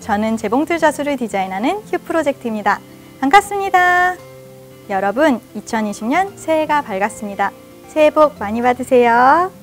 저는 재봉틀 자수를 디자인하는 휴프로젝트입니다. 반갑습니다. 여러분, 2020년 새해가 밝았습니다. 새해 복 많이 받으세요.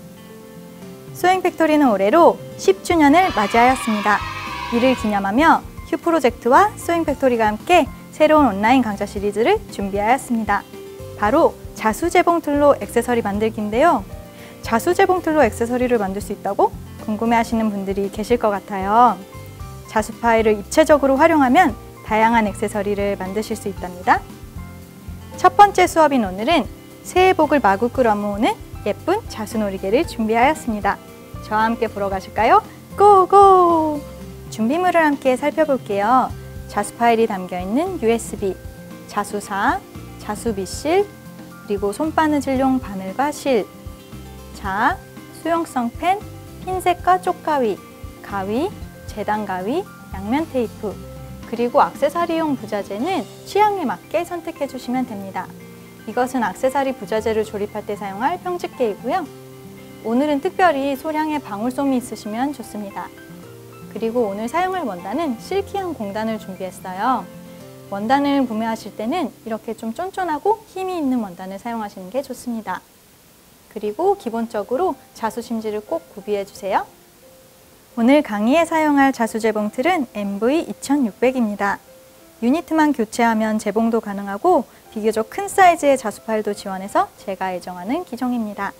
소잉팩토리는 올해로 10주년을 맞이하였습니다. 이를 기념하며 휴프로젝트와 소잉팩토리가 함께 새로운 온라인 강좌 시리즈를 준비하였습니다. 바로 자수 재봉틀로 액세서리 만들기인데요. 자수 재봉틀로 액세서리를 만들 수 있다고 궁금해하시는 분들이 계실 것 같아요. 자수 파일을 입체적으로 활용하면 다양한 액세서리를 만드실 수 있답니다. 첫 번째 수업인 오늘은 새해 복을 마구 끌어모으는 예쁜 자수 놀이개를 준비하였습니다. 저와 함께 보러 가실까요? 고고! 준비물을 함께 살펴볼게요. 자수 파일이 담겨있는 USB, 자수사, 자수 밑실, 그리고 손바느질용 바늘과 실, 자, 수용성 펜, 핀셋과 쪽가위, 가위, 재단 가위, 양면 테이프, 그리고 액세서리용 부자재는 취향에 맞게 선택해 주시면 됩니다. 이것은 액세서리 부자재를 조립할 때 사용할 평집게이고요. 오늘은 특별히 소량의 방울솜이 있으시면 좋습니다. 그리고 오늘 사용할 원단은 실키한 공단을 준비했어요. 원단을 구매하실 때는 이렇게 좀 쫀쫀하고 힘이 있는 원단을 사용하시는 게 좋습니다. 그리고 기본적으로 자수 심지를 꼭 구비해 주세요. 오늘 강의에 사용할 자수 재봉틀은 MV2600입니다. 유니트만 교체하면 재봉도 가능하고 비교적 큰 사이즈의 자수 파일도 지원해서 제가 애정하는 기종입니다.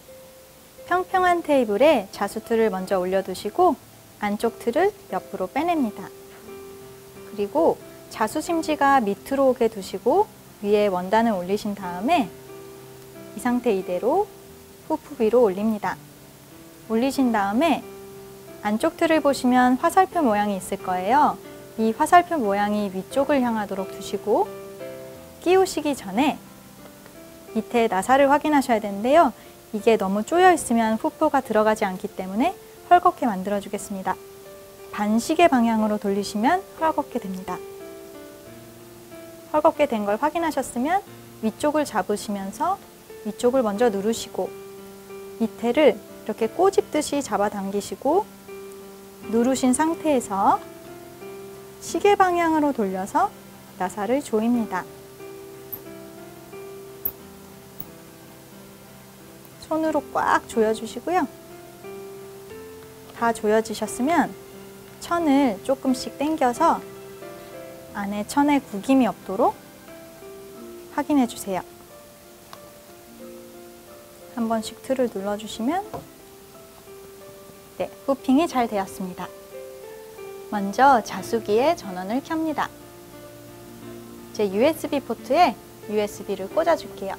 평평한 테이블에 자수 틀을 먼저 올려두시고 안쪽 틀을 옆으로 빼냅니다. 그리고 자수 심지가 밑으로 오게 두시고 위에 원단을 올리신 다음에 이 상태 이대로 후프 위로 올립니다. 올리신 다음에 안쪽 틀을 보시면 화살표 모양이 있을 거예요. 이 화살표 모양이 위쪽을 향하도록 두시고 끼우시기 전에 밑에 나사를 확인하셔야 되는데요. 이게 너무 쪼여 있으면 후프가 들어가지 않기 때문에 헐겁게 만들어 주겠습니다. 반시계 방향으로 돌리시면 헐겁게 됩니다. 헐겁게 된 걸 확인하셨으면 위쪽을 잡으시면서 위쪽을 먼저 누르시고 밑에를 이렇게 꼬집듯이 잡아당기시고 누르신 상태에서 시계 방향으로 돌려서 나사를 조입니다. 손으로 꽉 조여주시고요. 다 조여지셨으면 천을 조금씩 당겨서 안에 천에 구김이 없도록 확인해 주세요. 한 번씩 틀을 눌러주시면 네, 후핑이 잘 되었습니다. 먼저 자수기에 전원을 켭니다. 제 USB 포트에 USB를 꽂아줄게요.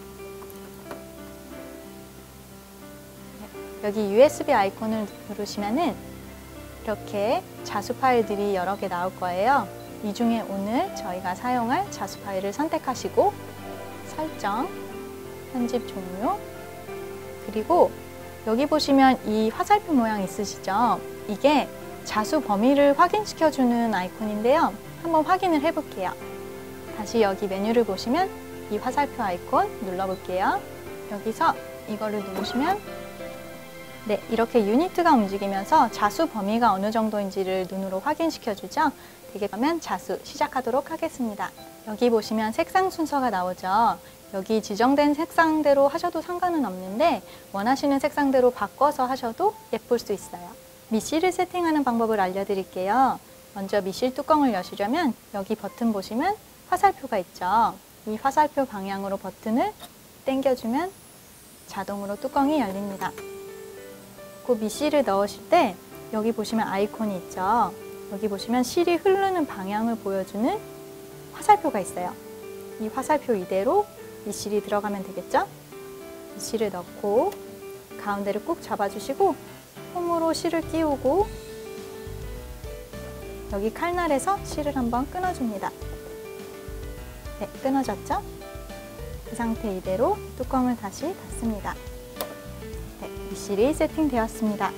여기 USB 아이콘을 누르시면은 이렇게 자수 파일들이 여러 개 나올 거예요. 이 중에 오늘 저희가 사용할 자수 파일을 선택하시고 설정, 편집 종료, 그리고 여기 보시면 이 화살표 모양 있으시죠? 이게 자수 범위를 확인시켜주는 아이콘인데요. 한번 확인을 해볼게요. 다시 여기 메뉴를 보시면 이 화살표 아이콘 눌러볼게요. 여기서 이거를 누르시면 네, 이렇게 유니트가 움직이면서 자수 범위가 어느 정도인지를 눈으로 확인시켜주죠. 되게 그러면 자수 시작하도록 하겠습니다. 여기 보시면 색상 순서가 나오죠. 여기 지정된 색상대로 하셔도 상관은 없는데 원하시는 색상대로 바꿔서 하셔도 예쁠 수 있어요. 밑실을 세팅하는 방법을 알려드릴게요. 먼저 밑실 뚜껑을 여시려면 여기 버튼 보시면 화살표가 있죠. 이 화살표 방향으로 버튼을 당겨주면 자동으로 뚜껑이 열립니다. 그 밑실을 넣으실 때 여기 보시면 아이콘이 있죠. 여기 보시면 실이 흐르는 방향을 보여주는 화살표가 있어요. 이 화살표 이대로 밑실이 들어가면 되겠죠? 밑실을 넣고 가운데를 꾹 잡아주시고 홈으로 실을 끼우고 여기 칼날에서 실을 한번 끊어줍니다. 네, 끊어졌죠? 그 상태 이대로 뚜껑을 다시 닫습니다. 네, 밑실이 세팅되었습니다.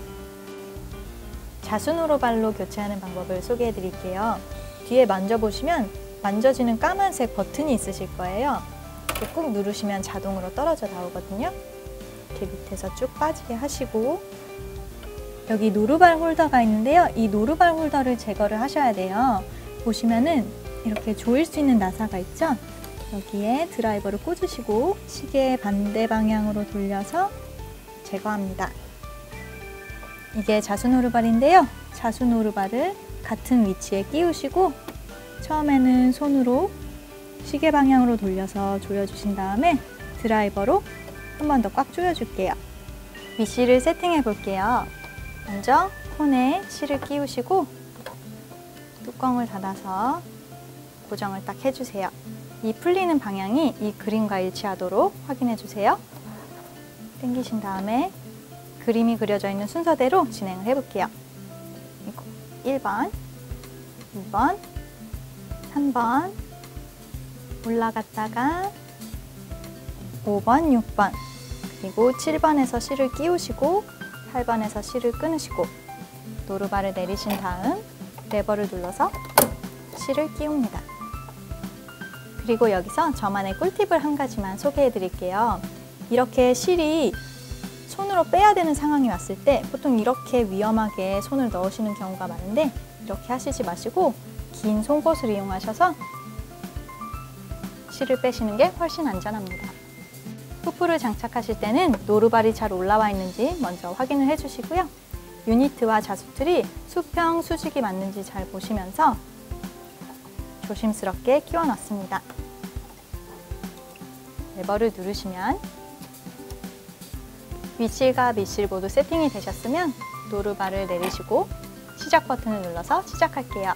자수노로발로 교체하는 방법을 소개해 드릴게요. 뒤에 만져보시면 만져지는 까만색 버튼이 있으실 거예요. 이렇게 꾹 누르시면 자동으로 떨어져 나오거든요. 이렇게 밑에서 쭉 빠지게 하시고 여기 노루발 홀더가 있는데요. 이 노루발 홀더를 제거를 하셔야 돼요. 보시면은 이렇게 조일 수 있는 나사가 있죠? 여기에 드라이버를 꽂으시고 시계 반대 방향으로 돌려서 제거합니다. 이게 자수노루발인데요. 자수노루발을 같은 위치에 끼우시고 처음에는 손으로 시계 방향으로 돌려서 조여주신 다음에 드라이버로 한 번 더 꽉 조여줄게요. 위실을 세팅해 볼게요. 먼저 콘에 실을 끼우시고 뚜껑을 닫아서 고정을 딱 해주세요. 이 풀리는 방향이 이 그림과 일치하도록 확인해 주세요. 당기신 다음에 그림이 그려져 있는 순서대로 진행을 해볼게요. 1번, 2번, 3번, 올라갔다가 5번, 6번, 그리고 7번에서 실을 끼우시고 8번에서 실을 끊으시고 노루발을 내리신 다음 레버를 눌러서 실을 끼웁니다. 그리고 여기서 저만의 꿀팁을 한 가지만 소개해 드릴게요. 이렇게 실이 손으로 빼야 되는 상황이 왔을 때 보통 이렇게 위험하게 손을 넣으시는 경우가 많은데 이렇게 하시지 마시고 긴 송곳을 이용하셔서 실을 빼시는 게 훨씬 안전합니다. 후프를 장착하실 때는 노루발이 잘 올라와 있는지 먼저 확인을 해주시고요. 유니트와 자수틀이 수평, 수직이 맞는지 잘 보시면서 조심스럽게 끼워 넣습니다. 레버를 누르시면 위실과 밑실 모두 세팅이 되셨으면 노루발을 내리시고 시작 버튼을 눌러서 시작할게요.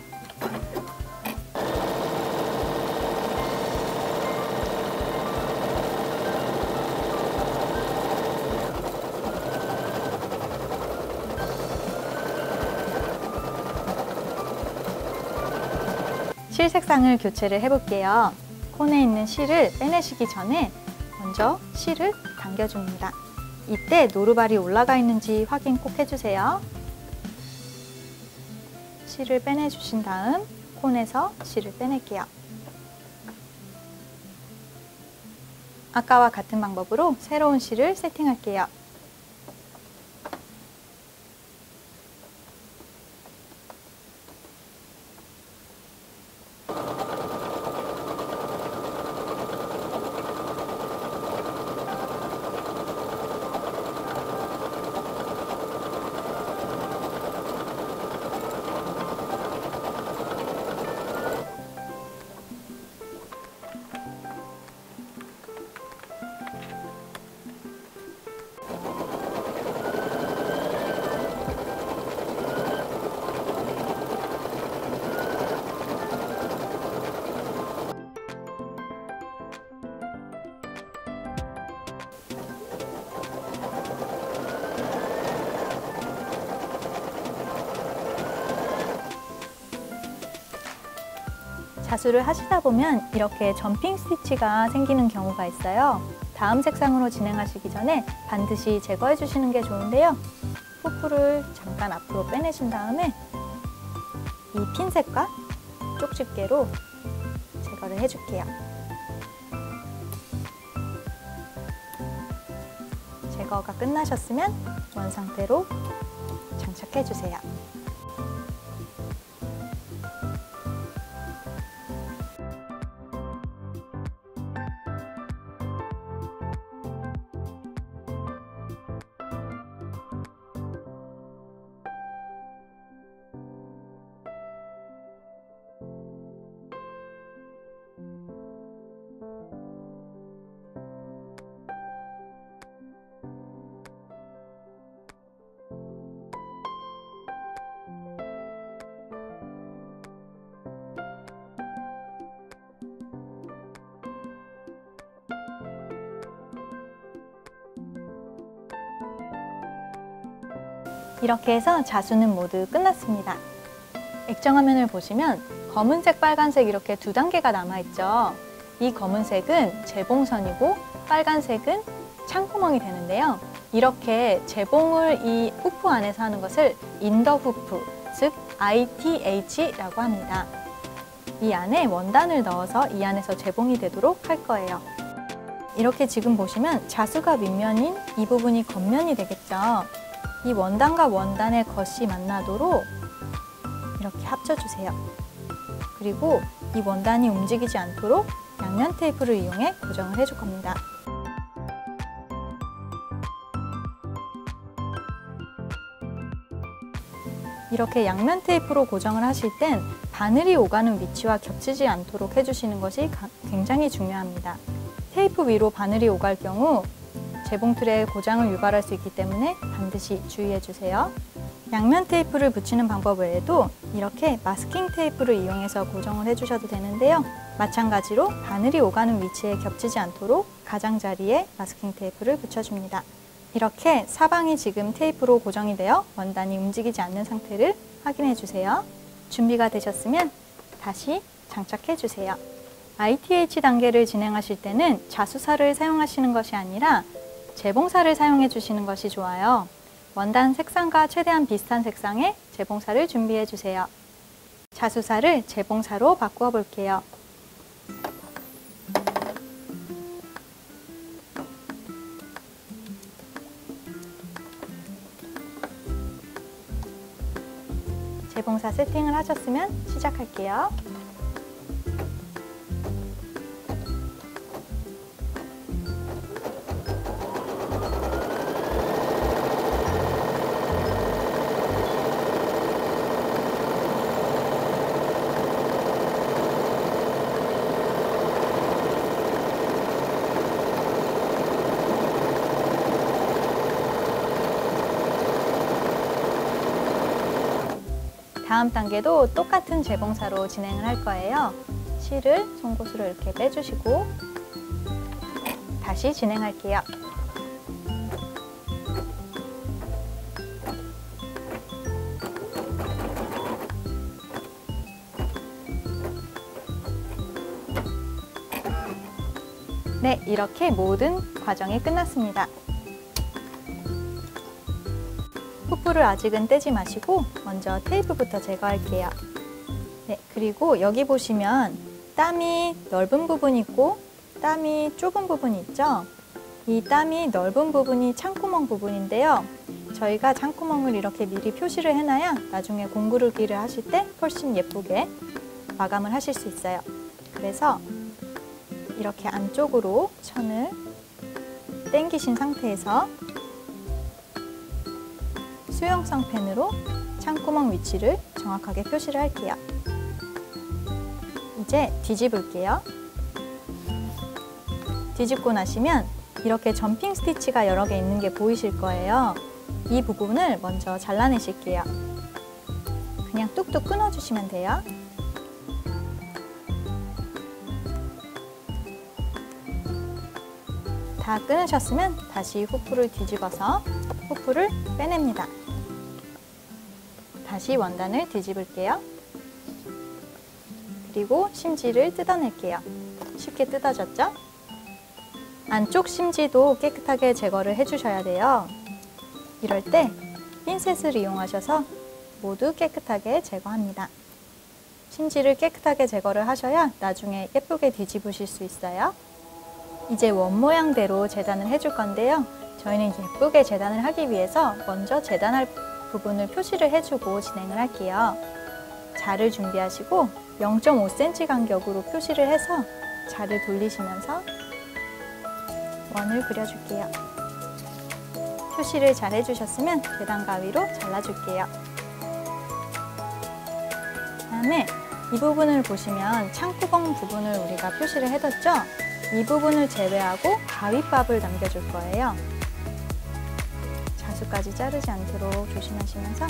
실 색상을 교체를 해볼게요. 콘에 있는 실을 빼내시기 전에 먼저 실을 당겨줍니다. 이때 노루발이 올라가 있는지 확인 꼭 해주세요. 실을 빼내주신 다음 콘에서 실을 빼낼게요. 아까와 같은 방법으로 새로운 실을 세팅할게요. 자수를 하시다 보면 이렇게 점핑 스티치가 생기는 경우가 있어요. 다음 색상으로 진행하시기 전에 반드시 제거해 주시는 게 좋은데요. 후프를 잠깐 앞으로 빼내신 다음에 이 핀셋과 쪽집게로 제거를 해줄게요. 제거가 끝나셨으면 원상태로 장착해 주세요. 이렇게 해서 자수는 모두 끝났습니다. 액정화면을 보시면 검은색, 빨간색 이렇게 두 단계가 남아있죠. 이 검은색은 재봉선이고 빨간색은 창구멍이 되는데요. 이렇게 재봉을 이 후프 안에서 하는 것을 인더 후프, 즉 ITH라고 합니다. 이 안에 원단을 넣어서 이 안에서 재봉이 되도록 할 거예요. 이렇게 지금 보시면 자수가 밑면인 이 부분이 겉면이 되겠죠. 이 원단과 원단의 겉이 만나도록 이렇게 합쳐주세요. 그리고 이 원단이 움직이지 않도록 양면 테이프를 이용해 고정을 해줄 겁니다. 이렇게 양면 테이프로 고정을 하실 땐 바늘이 오가는 위치와 겹치지 않도록 해주시는 것이 굉장히 중요합니다. 테이프 위로 바늘이 오갈 경우 재봉틀에 고장을 유발할 수 있기 때문에 반드시 주의해 주세요. 양면 테이프를 붙이는 방법 외에도 이렇게 마스킹 테이프를 이용해서 고정을 해주셔도 되는데요. 마찬가지로 바늘이 오가는 위치에 겹치지 않도록 가장자리에 마스킹 테이프를 붙여줍니다. 이렇게 사방이 지금 테이프로 고정이 되어 원단이 움직이지 않는 상태를 확인해 주세요. 준비가 되셨으면 다시 장착해 주세요. ITH 단계를 진행하실 때는 자수사를 사용하시는 것이 아니라 재봉사를 사용해 주시는 것이 좋아요. 원단 색상과 최대한 비슷한 색상의 재봉사를 준비해 주세요. 자수사를 재봉사로 바꾸어 볼게요. 재봉사 세팅을 하셨으면 시작할게요. 다음 단계도 똑같은 재봉사로 진행을 할 거예요. 실을 송곳으로 이렇게 빼주시고 다시 진행할게요. 네, 이렇게 모든 과정이 끝났습니다. 후프를 아직은 떼지 마시고 먼저 테이프부터 제거할게요. 네, 그리고 여기 보시면 땀이 넓은 부분이 있고 땀이 좁은 부분이 있죠? 이 땀이 넓은 부분이 창구멍 부분인데요. 저희가 창구멍을 이렇게 미리 표시를 해놔야 나중에 공구르기를 하실 때 훨씬 예쁘게 마감을 하실 수 있어요. 그래서 이렇게 안쪽으로 천을 당기신 상태에서 수영성 펜으로 창구멍 위치를 정확하게 표시를 할게요. 이제 뒤집을게요. 뒤집고 나시면 이렇게 점핑 스티치가 여러 개 있는 게 보이실 거예요. 이 부분을 먼저 잘라내실게요. 그냥 뚝뚝 끊어주시면 돼요. 다 끊으셨으면 다시 후프를 뒤집어서 후프를 빼냅니다. 다시 원단을 뒤집을게요. 그리고 심지를 뜯어낼게요. 쉽게 뜯어졌죠? 안쪽 심지도 깨끗하게 제거를 해주셔야 돼요. 이럴 때 핀셋을 이용하셔서 모두 깨끗하게 제거합니다. 심지를 깨끗하게 제거를 하셔야 나중에 예쁘게 뒤집으실 수 있어요. 이제 원 모양대로 재단을 해줄 건데요. 저희는 예쁘게 재단을 하기 위해서 먼저 재단할 부분을 표시를 해주고 진행을 할게요. 자를 준비하시고 0.5cm 간격으로 표시를 해서 자를 돌리시면서 원을 그려줄게요. 표시를 잘 해주셨으면 계단 가위로 잘라줄게요. 그다음에 이 부분을 보시면 창구멍 부분을 우리가 표시를 해뒀죠? 이 부분을 제외하고 가위밥을 남겨줄 거예요. 자수까지 자르지 않도록 조심하시면서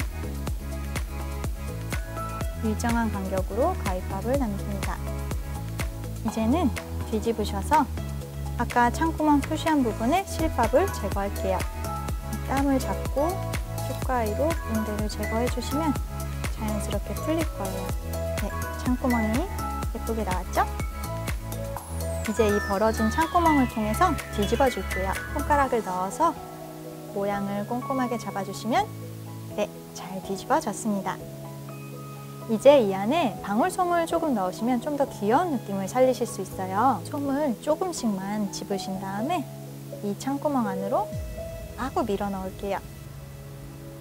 일정한 간격으로 가위밥을 남깁니다. 이제는 뒤집으셔서 아까 창구멍 표시한 부분에 실밥을 제거할게요. 땀을 잡고 쪽가위로 빈대를 제거해 주시면 자연스럽게 풀릴 거예요. 네, 창구멍이 예쁘게 나왔죠? 이제 이 벌어진 창구멍을 통해서 뒤집어 줄게요. 손가락을 넣어서 모양을 꼼꼼하게 잡아주시면 네, 잘 뒤집어졌습니다. 이제 이 안에 방울솜을 조금 넣으시면 좀 더 귀여운 느낌을 살리실 수 있어요. 솜을 조금씩만 집으신 다음에 이 창구멍 안으로 마구 밀어 넣을게요.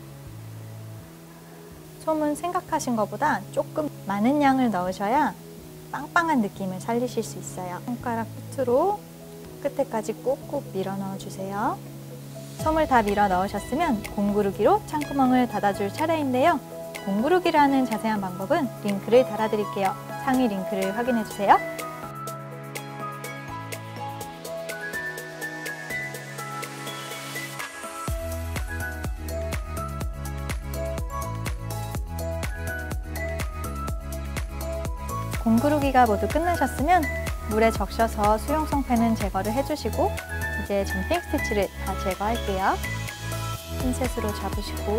솜은 생각하신 것보다 조금 많은 양을 넣으셔야 빵빵한 느낌을 살리실 수 있어요. 손가락 끝으로 끝에까지 꾹꾹 밀어 넣어주세요. 솜을 다 밀어 넣으셨으면 공구르기로 창구멍을 닫아줄 차례인데요. 공구르기라는 자세한 방법은 링크를 달아드릴게요. 상위 링크를 확인해주세요. 공구르기가 모두 끝나셨으면 물에 적셔서 수용성 펜은 제거를 해주시고 이제 점핑 스티치를 다 제거할게요. 핀셋으로 잡으시고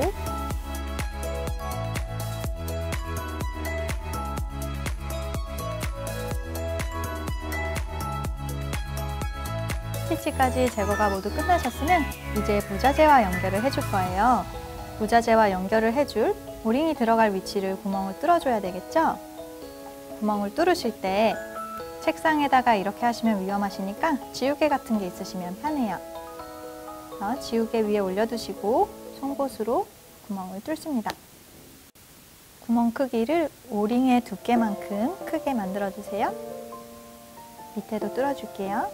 스티치까지 제거가 모두 끝나셨으면 이제 부자재와 연결을 해줄 거예요. 부자재와 연결을 해줄 오링이 들어갈 위치를 구멍을 뚫어줘야 되겠죠? 구멍을 뚫으실 때 책상에다가 이렇게 하시면 위험하시니까 지우개 같은 게 있으시면 편해요. 지우개 위에 올려두시고 송곳으로 구멍을 뚫습니다. 구멍 크기를 오링의 두께만큼 크게 만들어주세요. 밑에도 뚫어줄게요.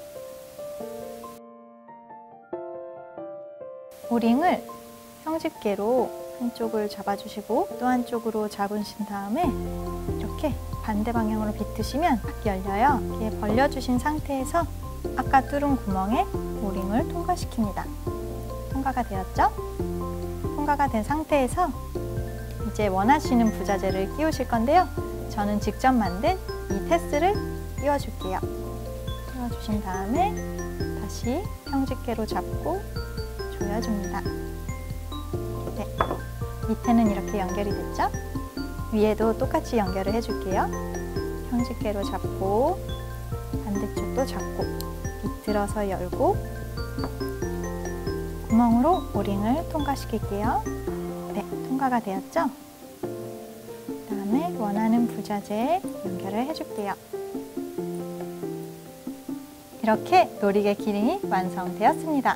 오링을 형집게로 한쪽을 잡아주시고 또 한쪽으로 잡으신 다음에 이렇게 반대 방향으로 비트시면 딱 열려요. 이렇게 벌려주신 상태에서 아까 뚫은 구멍에 오링을 통과시킵니다. 통과가 되었죠? 통과가 된 상태에서 이제 원하시는 부자재를 끼우실 건데요. 저는 직접 만든 이 테스를 끼워줄게요. 끼워주신 다음에 다시 형집게로 잡고 조여줍니다. 네, 밑에는 이렇게 연결이 됐죠? 위에도 똑같이 연결을 해줄게요. 형집게로 잡고 반대쪽도 잡고 비틀어서 열고 구멍으로 오링을 통과시킬게요. 네, 통과가 되었죠? 그 다음에 원하는 부자재에 연결을 해줄게요. 이렇게 놀이개 키링이 완성되었습니다.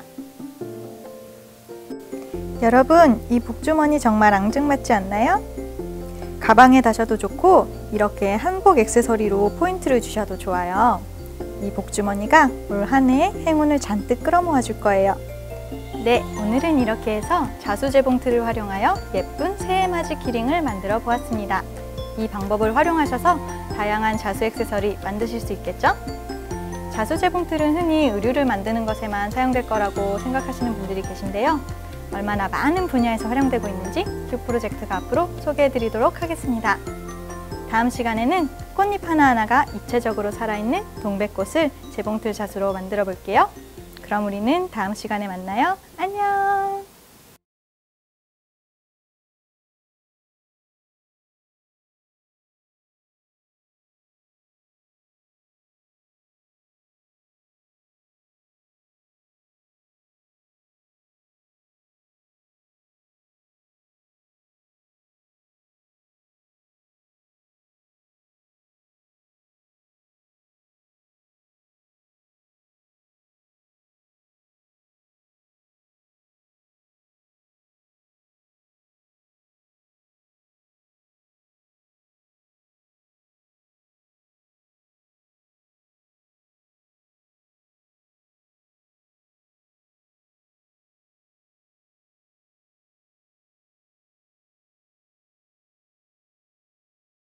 여러분, 이 복주머니 정말 앙증맞지 않나요? 가방에 다셔도 좋고 이렇게 한복 액세서리로 포인트를 주셔도 좋아요. 이 복주머니가 올 한 해 행운을 잔뜩 끌어모아 줄 거예요. 네, 오늘은 이렇게 해서 자수제 봉투를 활용하여 예쁜 새해맞이 키링을 만들어 보았습니다. 이 방법을 활용하셔서 다양한 자수 액세서리 만드실 수 있겠죠? 자수제 봉투는 흔히 의류를 만드는 것에만 사용될 거라고 생각하시는 분들이 계신데요. 얼마나 많은 분야에서 활용되고 있는지 큐 프로젝트가 앞으로 소개해 드리도록 하겠습니다. 다음 시간에는 꽃잎 하나하나가 입체적으로 살아있는 동백꽃을 재봉틀 자수로 만들어 볼게요. 그럼 우리는 다음 시간에 만나요. 안녕!